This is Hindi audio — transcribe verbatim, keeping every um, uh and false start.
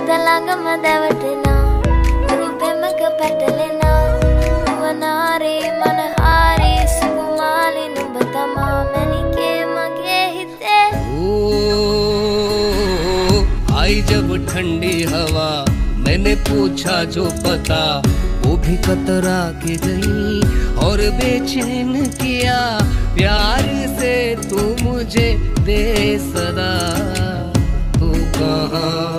තලඟම දැවටෙනා රූපෙමක පැටලෙනා වනාරේ මනහාරේ සුකුමාලි නුඹ තමා මැනිකේ මගේ හිතේ आई जब ठंडी हवा मैंने पूछा जो पता वो भी कतरा के गई और बेचैन किया प्यार से तू मुझे दे सदा तू कहाँ